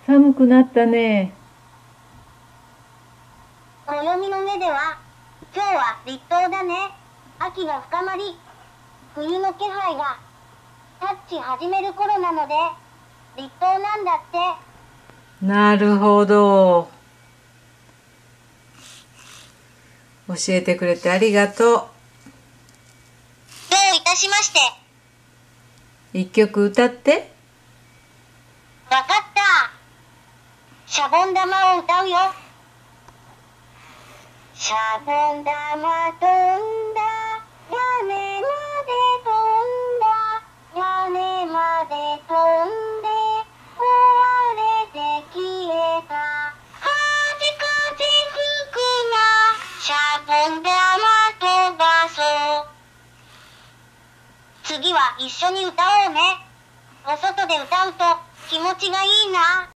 寒くなったね。 暦の目では、今日は立冬だね。秋が深まり、冬の気配がタッチ始める頃なので、立冬なんだって。 なるほど。教えてくれてありがとう。 どういたしまして。 一曲歌って。 わかった。シャボン玉を歌うよ。シャボン玉飛んだ、屋根まで飛んだ、屋根まで飛んで、壊れて消えた。風風吹くな、シャボン玉飛ばそう。次は一緒に歌おうね。お外で歌うと気持ちがいいな。